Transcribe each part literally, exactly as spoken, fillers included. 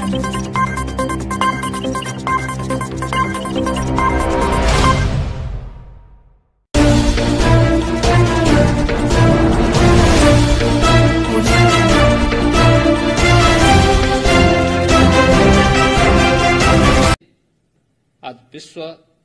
आज विश्व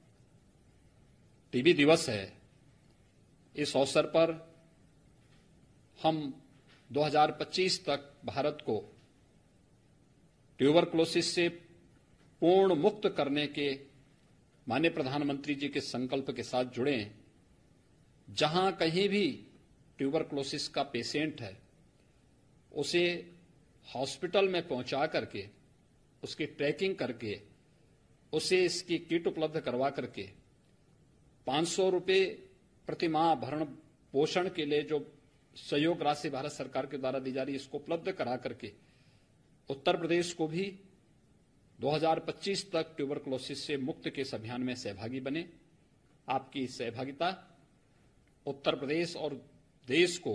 टीबी दिवस है। इस अवसर पर हम दो हज़ार पच्चीस तक भारत को ट्यूबरक्लोसिस से पूर्ण मुक्त करने के माननीय प्रधानमंत्री जी के संकल्प के साथ जुड़े। जहां कहीं भी ट्यूबरक्लोसिस का पेशेंट है, उसे हॉस्पिटल में पहुंचा करके, उसकी ट्रैकिंग करके, उसे इसकी किट उपलब्ध करवा करके पांच सौ रुपये प्रति माह भरण पोषण के लिए जो सहयोग राशि भारत सरकार के द्वारा दी जा रही है, इसको उपलब्ध करा करके उत्तर प्रदेश को भी दो हज़ार पच्चीस तक ट्यूबरक्लोसिस से मुक्त के इस अभियान में सहभागी बने। आपकी सहभागिता उत्तर प्रदेश और देश को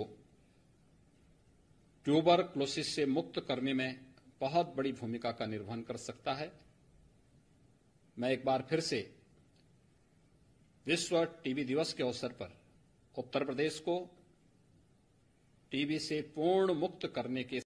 ट्यूबरक्लोसिस से मुक्त करने में बहुत बड़ी भूमिका का निर्वहन कर सकता है। मैं एक बार फिर से विश्व टीबी दिवस के अवसर पर उत्तर प्रदेश को टीबी से पूर्ण मुक्त करने के